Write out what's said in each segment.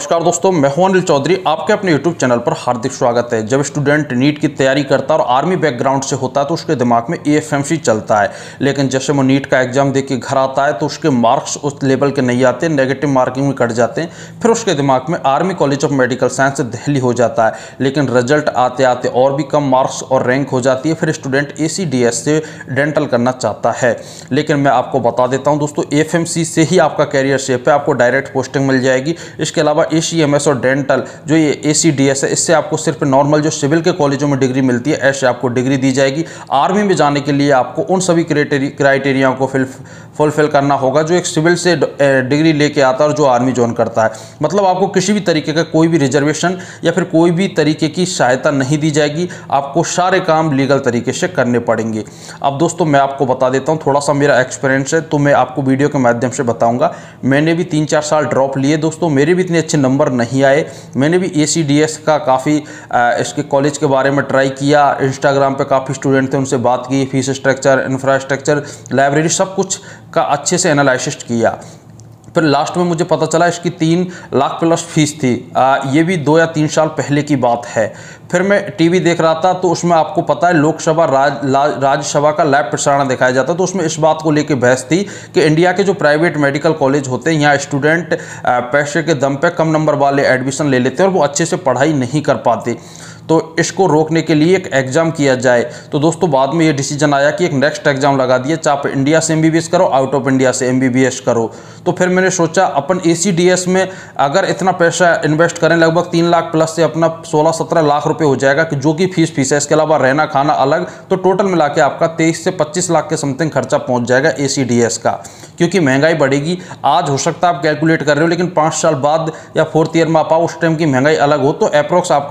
नमस्कार दोस्तों, मैं हूं अनिल चौधरी। आपके अपने YouTube चैनल पर हार्दिक स्वागत है। जब स्टूडेंट नीट की तैयारी करता है और आर्मी बैकग्राउंड से होता है तो उसके दिमाग में AFMC चलता है, लेकिन जैसे वो नीट का एग्जाम दे के घर आता है तो उसके मार्क्स उस लेवल के नहीं आते, नेगेटिव मार्किंग में कट जाते हैं। फिर उसके दिमाग में army college of medical science Delhi हो जाता है, लेकिन रिजल्ट आते आते और भी कम मार्क्स और रैंक हो जाती है। फिर स्टूडेंट ACDS से डेंटल करना चाहता है, लेकिन मैं आपको बता देता हूँ दोस्तों, AFMC से ही आपका कैरियर शेप है, आपको डायरेक्ट पोस्टिंग मिल जाएगी। इसके अलावा ACMS और डेंटल जो ये ACDS है, इससे आपको सिर्फ नॉर्मल जो सिविल के कॉलेजों में डिग्री मिलती है, ऐसे आपको डिग्री दी जाएगी। आर्मी में जाने के लिए आपको उन सभी क्राइटेरिया को फुलफिल करना होगा जो एक सिविल से डिग्री लेके आता है और जो आर्मी ज्वाइन करता है। मतलब आपको किसी भी तरीके का कोई भी रिजर्वेशन या फिर कोई भी तरीके की सहायता नहीं दी जाएगी, आपको सारे काम लीगल तरीके से करने पड़ेंगे। अब दोस्तों मैं आपको बता देता हूँ, थोड़ा सा मेरा एक्सपीरियंस है तो मैं आपको वीडियो के माध्यम से बताऊँगा। मैंने भी 3-4 साल ड्रॉप लिए दोस्तों, मेरे भी इतने अच्छे नंबर नहीं आए। मैंने भी ACDS का काफ़ी इसके कॉलेज के बारे में ट्राई किया, इंस्टाग्राम पे काफ़ी स्टूडेंट थे, उनसे बात की, फीस स्ट्रक्चर, इंफ्रास्ट्रक्चर, लाइब्रेरी, सब कुछ का अच्छे से एनालिसिस किया। फिर लास्ट में मुझे पता चला इसकी 3 लाख प्लस फीस थी। ये भी 2 या 3 साल पहले की बात है। फिर मैं टीवी देख रहा था तो उसमें आपको पता है लोकसभा राज्यसभा का लाइव प्रसारण दिखाया जाता, तो उसमें इस बात को लेकर बहस थी कि इंडिया के जो प्राइवेट मेडिकल कॉलेज होते हैं, यहाँ स्टूडेंट पैसे के दम पे कम नंबर वाले एडमिशन ले लेते हैं और वो अच्छे से पढ़ाई नहीं कर पाते, तो इसको रोकने के लिए एक एग्ज़ाम किया जाए। तो दोस्तों बाद में ये डिसीजन आया कि एक नेक्स्ट एग्ज़ाम लगा दिए, चाहे आप इंडिया से MBBS करो, आउट ऑफ इंडिया से MBBS करो। तो फिर मैंने सोचा अपन ACDS में अगर इतना पैसा इन्वेस्ट करें, लगभग 3 लाख प्लस से अपना 16-17 लाख रुपए हो जाएगा, कि जो कि फीस है, इसके अलावा रहना खाना अलग, तो टोटल मिला के आपका 23 से 25 लाख के समथिंग खर्चा पहुँच जाएगा ACDS का। क्योंकि महंगाई बढ़ेगी, आज हो सकता है आप कैलकुलेट कर रहे हो, लेकिन 5 साल बाद या 4th ईयर में आप आओ, उस टाइम की महंगाई अलग हो, तो अप्रोक्स आपका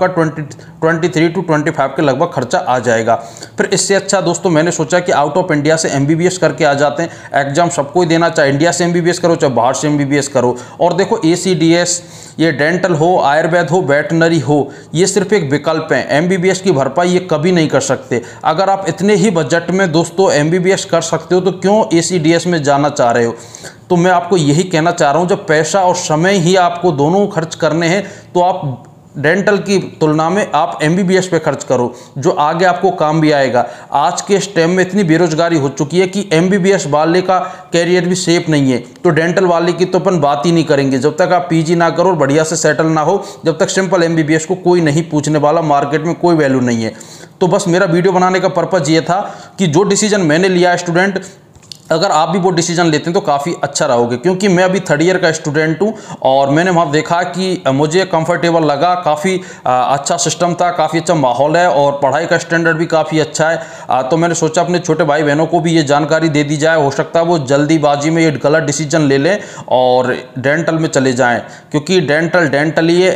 23 to 25 के लगभग खर्चा आ जाएगा। फिर इससे अच्छा दोस्तों मैंने सोचा कि आउट ऑफ इंडिया से MBBS करके आ जाते हैं। एग्जाम सबको ही देना, चाहे इंडिया से MBBS करो चाहे बाहर से MBBS करो। और देखो ACDS, ये डेंटल हो, आयुर्वेद हो, वेटनरी हो, ये सिर्फ एक विकल्प है। MBBS की भरपाई ये कभी नहीं कर सकते। अगर आप इतने ही बजट में दोस्तों MBBS कर सकते हो तो क्यों ACDS में जाना चाह रहे हो? तो मैं आपको यही कहना चाह रहा हूँ, जब पैसा और समय ही आपको दोनों खर्च करने हैं तो आप डेंटल की तुलना में आप MBBS पे खर्च करो, जो आगे आपको काम भी आएगा। आज के इस टाइम में इतनी बेरोजगारी हो चुकी है कि MBBS वाले का कैरियर भी सेफ नहीं है, तो डेंटल वाले की तो अपन बात ही नहीं करेंगे। जब तक आप PG ना करो और बढ़िया से सेटल ना हो, जब तक सिंपल MBBS को कोई नहीं पूछने वाला, मार्केट में कोई वैल्यू नहीं है। तो बस मेरा वीडियो बनाने का पर्पज़ ये था कि जो डिसीजन मैंने लिया है स्टूडेंट, अगर आप भी वो डिसीजन लेते हैं तो काफ़ी अच्छा रहोगे। क्योंकि मैं अभी 3rd ईयर का स्टूडेंट हूँ और मैंने वहाँ देखा कि मुझे कंफर्टेबल लगा, काफ़ी अच्छा सिस्टम था, काफ़ी अच्छा माहौल है और पढ़ाई का स्टैंडर्ड भी काफ़ी अच्छा है। तो मैंने सोचा अपने छोटे भाई बहनों को भी ये जानकारी दे दी जाए, हो सकता है वो जल्दीबाजी में ये गलत डिसीजन ले लें और डेंटल में चले जाएँ। क्योंकि डेंटल ही है,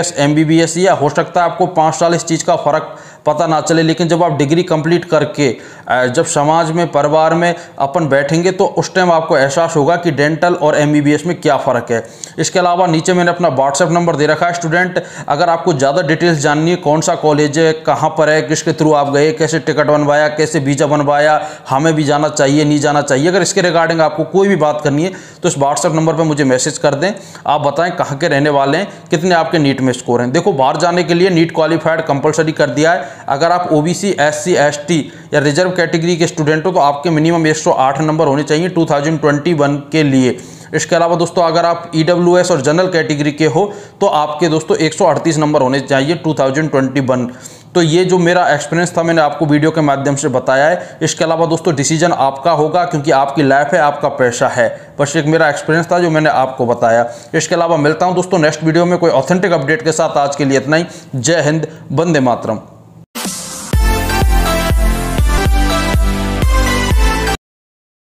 MBBS ही है। हो सकता है आपको 5 साल इस चीज़ का फ़र्क पता ना चले, लेकिन जब आप डिग्री कंप्लीट करके जब समाज में, परिवार में अपन बैठेंगे तो उस टाइम आपको एहसास होगा कि डेंटल और MBBS में क्या फ़र्क है। इसके अलावा नीचे मैंने अपना WhatsApp नंबर दे रखा है स्टूडेंट, अगर आपको ज़्यादा डिटेल्स जाननी है, कौन सा कॉलेज है, कहाँ पर है, किसके थ्रू आप गए, कैसे टिकट बनवाया, कैसे वीज़ा बनवाया, हमें भी जाना चाहिए नहीं जाना चाहिए, अगर इसके रिगार्डिंग आपको कोई भी बात करनी है तो इस WhatsApp नंबर पर मुझे मैसेज कर दें। आप बताएं कहाँ के रहने वाले हैं, कितने आपके नीट में स्कोर हैं। देखो बाहर जाने के लिए नीट क्वालिफाइड कंपलसरी कर दिया है। अगर आप OBC, SC, ST या रिजर्व कैटेगरी के स्टूडेंट हो तो आपके मिनिमम 108 नंबर होने चाहिए 2021 के लिए। इसके अलावा दोस्तों अगर आप EWS और जनरल कैटेगरी के हो तो आपके दोस्तों 138 नंबर होने चाहिए 2021। तो ये जो मेरा एक्सपीरियंस था मैंने आपको वीडियो के माध्यम से बताया है। इसके अलावा दोस्तों डिसीजन आपका होगा, क्योंकि आपकी लाइफ है, आपका पैसा है। बस एक मेरा एक्सपीरियंस था जो मैंने आपको बताया। इसके अलावा मिलता हूं दोस्तों नेक्स्ट वीडियो में कोई ऑथेंटिक अपडेट के साथ। आज के लिए इतना ही। जय हिंद, वंदे मातरम।